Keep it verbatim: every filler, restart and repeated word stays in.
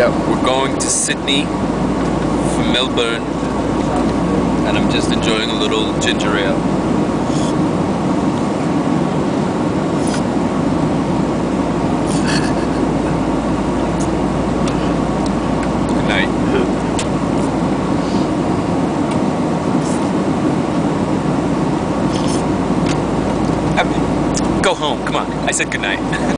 Yeah. We're going to Sydney from Melbourne, and I'm just enjoying a little ginger ale. Good night. Go home, come on. I said good night.